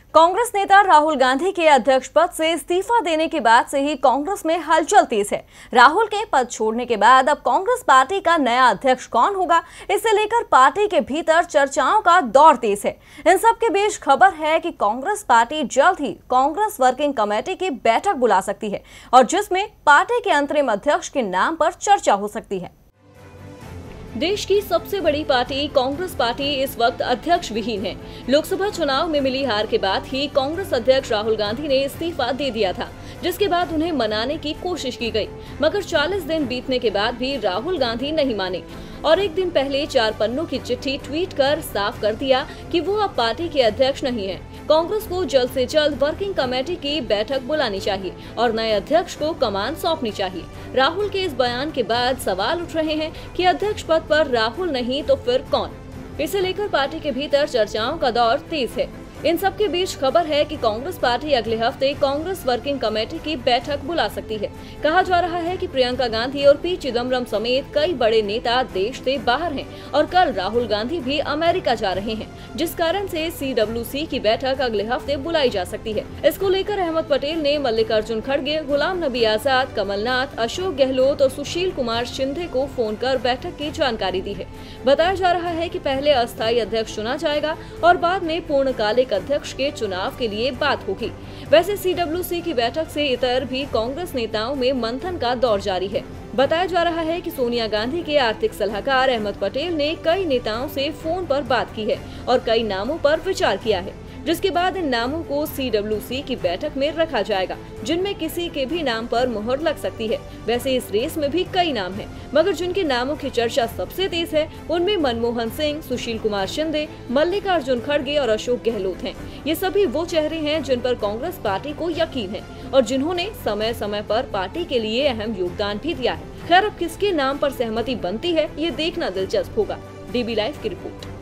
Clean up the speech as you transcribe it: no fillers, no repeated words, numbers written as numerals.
कांग्रेस नेता राहुल गांधी के अध्यक्ष पद से इस्तीफा देने के बाद से ही कांग्रेस में हलचल तेज है। राहुल के पद छोड़ने के बाद अब कांग्रेस पार्टी का नया अध्यक्ष कौन होगा, इसे लेकर पार्टी के भीतर चर्चाओं का दौर तेज है। इन सब के बीच खबर है कि कांग्रेस पार्टी जल्द ही कांग्रेस वर्किंग कमेटी की बैठक बुला सकती है और जिसमें पार्टी के अंतरिम अध्यक्ष के नाम पर चर्चा हो सकती है। देश की सबसे बड़ी पार्टी कांग्रेस पार्टी इस वक्त अध्यक्ष विहीन है। लोकसभा चुनाव में मिली हार के बाद ही कांग्रेस अध्यक्ष राहुल गांधी ने इस्तीफा दे दिया था, जिसके बाद उन्हें मनाने की कोशिश की गई, मगर 40 दिन बीतने के बाद भी राहुल गांधी नहीं माने और एक दिन पहले 4 पन्नों की चिट्ठी ट्वीट कर साफ कर दिया कि वो अब पार्टी के अध्यक्ष नहीं है। कांग्रेस को जल्द से जल्द वर्किंग कमेटी की बैठक बुलानी चाहिए और नए अध्यक्ष को कमान सौंपनी चाहिए। राहुल के इस बयान के बाद सवाल उठ रहे हैं कि अध्यक्ष पद पर राहुल नहीं तो फिर कौन। इसे लेकर पार्टी के भीतर चर्चाओं का दौर तेज है। इन सब के बीच खबर है कि कांग्रेस पार्टी अगले हफ्ते कांग्रेस वर्किंग कमेटी की बैठक बुला सकती है। कहा जा रहा है कि प्रियंका गांधी और पी चिदम्बरम समेत कई बड़े नेता देश से बाहर हैं और कल राहुल गांधी भी अमेरिका जा रहे हैं, जिस कारण से CWC की बैठक अगले हफ्ते बुलाई जा सकती है। इसको लेकर अहमद पटेल ने मल्लिकार्जुन खड़गे, गुलाम नबी आजाद, कमलनाथ, अशोक गहलोत और सुशील कुमार शिंदे को फोन कर बैठक की जानकारी दी है। बताया जा रहा है कि पहले अस्थायी अध्यक्ष चुना जाएगा और बाद में पूर्णकालिक अध्यक्ष के चुनाव के लिए बात होगी। वैसे CWC की बैठक से इतर भी कांग्रेस नेताओं में मंथन का दौर जारी है। बताया जा रहा है कि सोनिया गांधी के आर्थिक सलाहकार अहमद पटेल ने कई नेताओं से फोन पर बात की है और कई नामों पर विचार किया है, जिसके बाद इन नामों को CWC की बैठक में रखा जाएगा, जिनमें किसी के भी नाम पर मुहर लग सकती है। वैसे इस रेस में भी कई नाम हैं, मगर जिनके नामों की चर्चा सबसे तेज है उनमें मनमोहन सिंह, सुशील कुमार शिंदे, मल्लिकार्जुन खड़गे और अशोक गहलोत हैं। ये सभी वो चेहरे हैं जिन पर कांग्रेस पार्टी को यकीन है और जिन्होंने समय समय पर पार्टी के लिए अहम योगदान भी दिया है। खैर, अब किसके नाम पर सहमति बनती है ये देखना दिलचस्प होगा। DB लाइव की रिपोर्ट।